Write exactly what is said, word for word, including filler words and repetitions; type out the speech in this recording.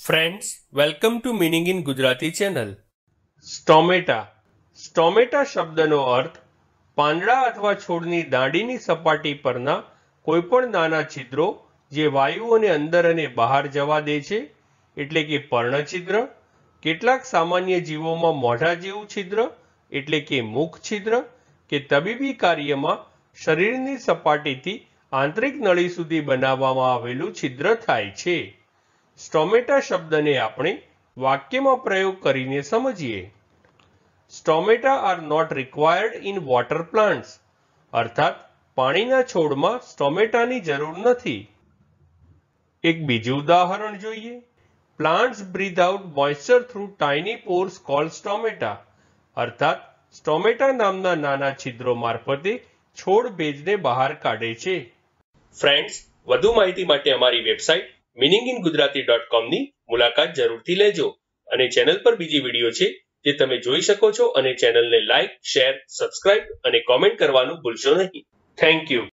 Friends, welcome to meaning in Gujarati channel. Stomata. Stomata શબ્દનો અર્થ પાંદડા અથવા છોડની દાંડીની સપાટી પરના કોઈપણ નાના છિદ્રો જે વાયુઓને અંદર અને બહાર જવા દે છે, એટલે કે પર્ણછિદ્ર. કેટલાક સામાન્ય જીવોમાં મોઢા જેવું છિદ્ર એટલે કે મુખ છિદ્ર કે તબીબી કાર્યમાં શરીરની સપાટીથી આંતરિક નળી સુધી બનાવવામાં આવેલું છિદ્ર થાય છે. સ્ટોમેટા શબ્દને આપણે વાક્યમાં પ્રયોગ કરીને સમજીએ. Stomata are not required in water plants, અર્થાત પાણીના છોડમાં સ્ટોમેટાની જરૂર નથી. એક બીજું ઉદાહરણ જોઈએ. Plants breathe out moisture through tiny pores called stomata, અર્થાત સ્ટોમેટા નામના નાના છિદ્રો મારફતે છોડ ભેજને બહાર કાઢે છે. ફ્રેન્ડ્સ, વધુ માહિતી માટે અમારી website meaning in Gujarati dot com ની મુલાકાત જરૂરથી લેજો અને ચેનલ પર બીજી વિડીયો છે જે તમે જોઈ શકો છો અને ચેનલને લાઇક, શેર, સબસ્ક્રાઇબ અને કોમેન્ટ કરવાનું ભૂલશો નહીં. Thank you.